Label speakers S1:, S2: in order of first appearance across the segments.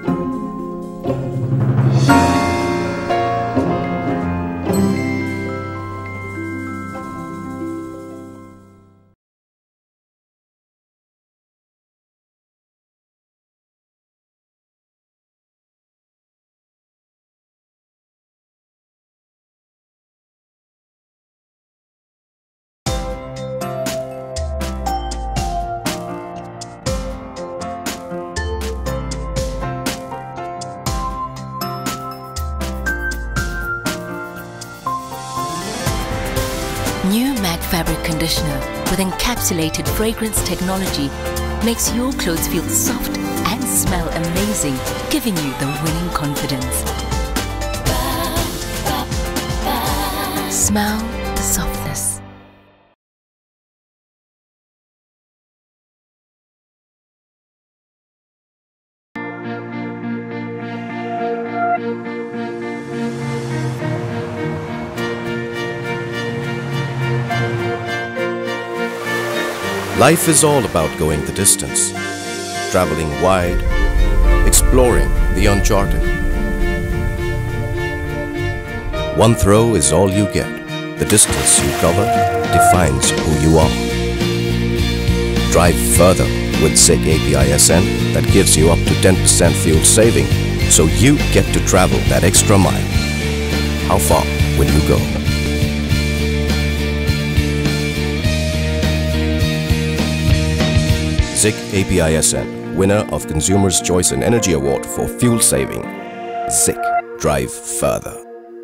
S1: New Matte Fabric Conditioner with encapsulated fragrance technology makes your clothes feel soft and smell amazing, giving you the winning confidence. Smell the softness.
S2: Life is all about going the distance, traveling wide, exploring the uncharted. One throw is all you get. The distance you cover defines who you are. Drive further with ZIC API SN that gives you up to 10% fuel saving, so you get to travel that extra mile. How far will you go? ZIC API SN, winner of Consumer's Choice and Energy Award for fuel saving. ZIC, drive further.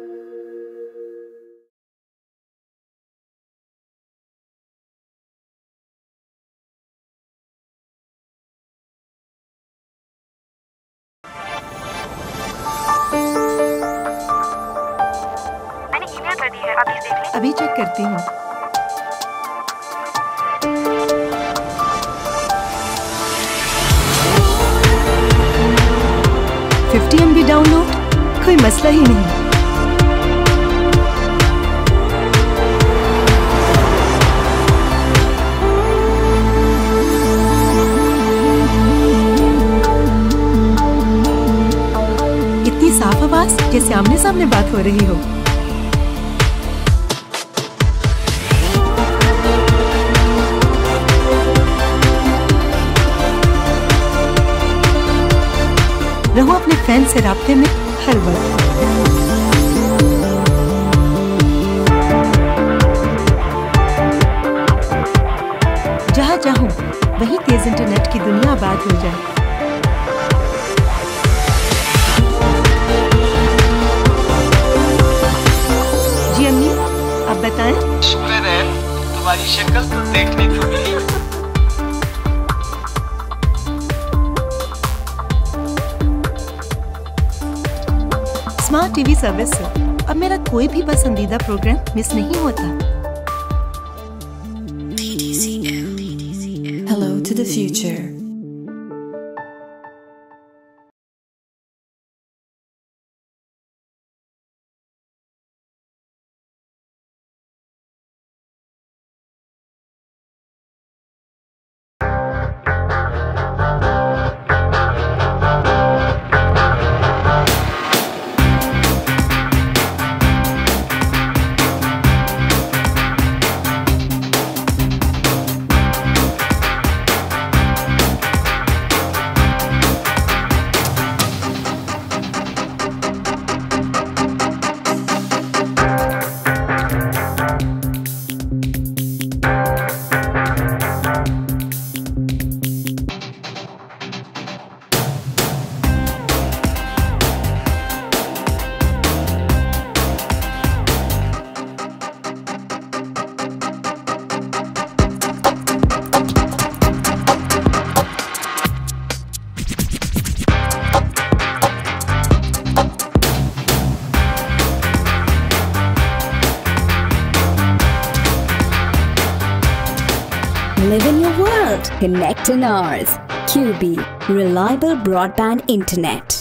S3: मैंने email कर दी है, आप इसे देख लें।
S4: अभी check करती हूँ। MB डाउनलोड, कोई मसला ही नहीं। इतनी साफ आवाज जैसे आमने सामने बात हो रही हो। रहो अपने फैन से राब्ते में हर वक्त। जहाँ चाहूँ वहीं तेज इंटरनेट की दुनिया आबाद हो जाए। जी अम्मी, आप बताएं।
S5: शुक्र है तुम्हारी शक्ल तो देखनी थी।
S4: स्मार्ट टीवी सर्विस से अब मेरा कोई भी पसंदीदा प्रोग्राम मिस नहीं होता।
S6: Hello to the future.
S7: Live in your world. Connect in ours. QB, reliable broadband internet.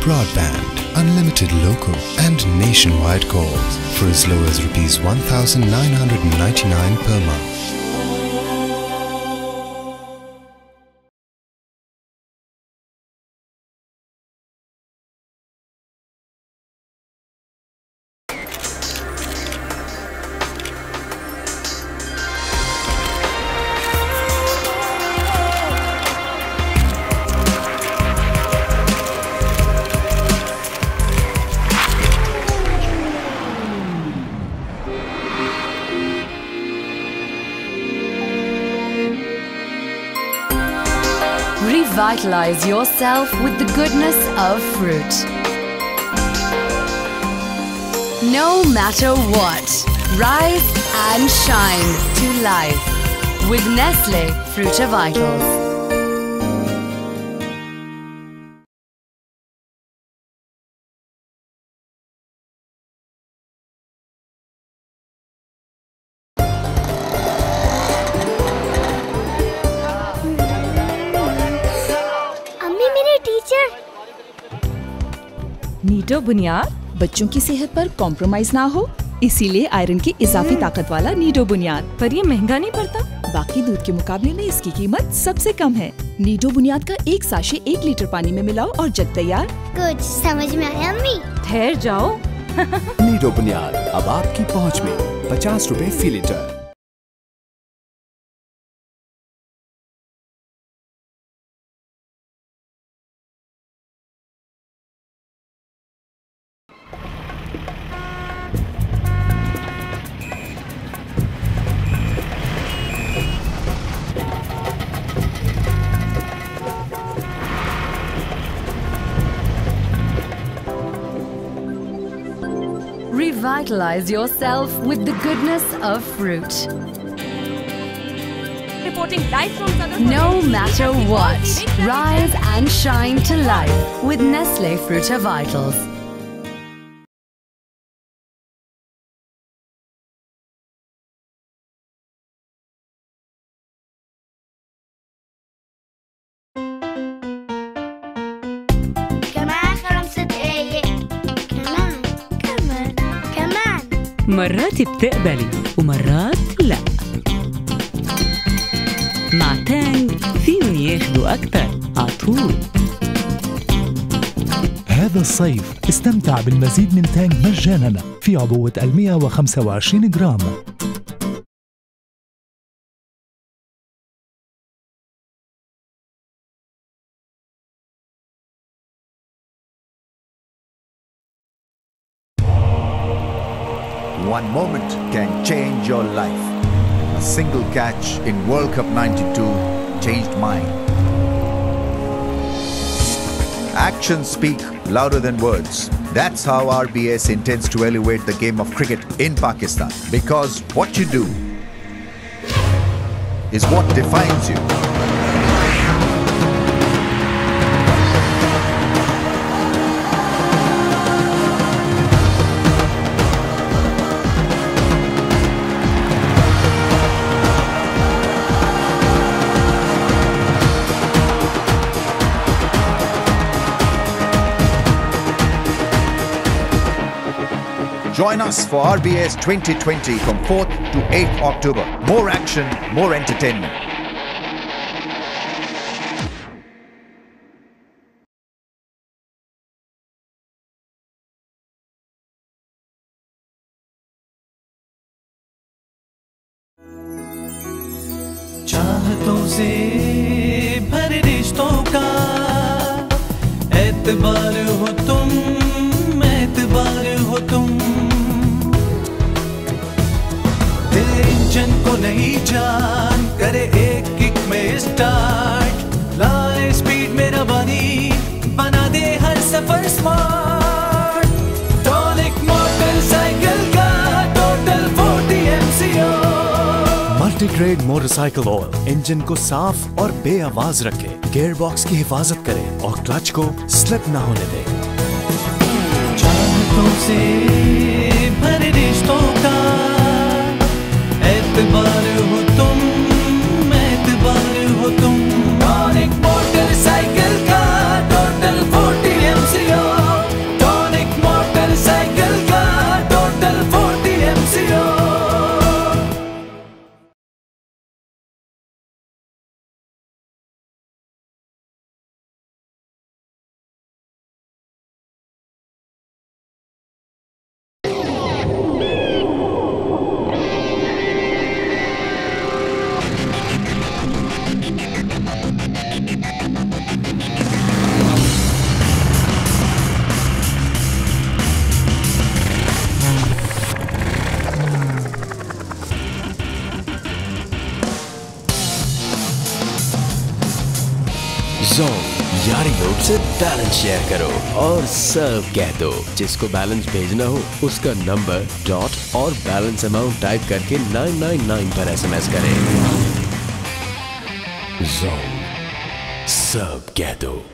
S6: broadband, unlimited local and nationwide calls for as low as rupees 1,999 per month.
S1: Revitalize yourself with the goodness of fruit. No matter what, rise and shine to life with Nestle Frutivitals.
S8: नीटो बुनियाद बच्चों की सेहत पर compromise ना हो, इसीलिए iron की इजाफी ताकत वाला नीडो बुनियाद। पर ये महंगा नहीं पड़ता? बाकी दूध के मुकाबले में इसकी कीमत सबसे कम है। नीडो बुनियाद का एक साशे 1 लीटर पानी में मिलाओ और जग तैयार।
S9: कुछ समझ में आया अम्मी?
S8: ठहर जाओ।
S10: नीडो बुनियाद अब आपकी पहुंच में, 50 रुपए फी litre.
S1: Revitalize yourself with the goodness of fruit.
S8: Reporting live from
S1: No matter what, rise and shine to life with Nestle Frutivitals.
S11: مرات بتقبلي ومرات لا. مع تانج فيهم ياخدوا أكتر عطول.
S12: هذا الصيف استمتع بالمزيد من تانج مجانا في عبوة 125 جرام.
S13: One moment can change your life. A single catch in World Cup '92 changed mine. Actions speak louder than words. That's how RBS intends to elevate the game of cricket in Pakistan. Because what you do is what defines you. Join us for RBS 2020 from 4th to 8th October. More action, more entertainment.
S14: चाहतों से भरे रिश्तों का एतबार हो तुम, एतबार हो तुम। इंजन को नहीं जान करे एक किक में स्टार्ट, लाए स्पीड मेरा बनी बना दे हर सफर स्मार्ट। टॉनिक मोटरसाइकिल का total 40 MCO।
S15: Multigrade motorcycle oil engine को साफ और बेआवाज रखे, गियर बॉक्स की हिफाजत करे और क्लच को स्लिप ना होने दे।
S14: चाहतों से भरे रिश्तों का एतबार हो तुम, एतबार हो तुम। टॉनिक मोटरसाइकिल का टोटल 40 MCO।
S16: एपिसोड से बैलेंस शेयर करो और सर्व कह दो। जिसको बैलेंस भेजना हो उसका नंबर, डॉट और बैलेंस अमाउंट टाइप करके 999 पर SMS करें। जोन सर्व कह दो।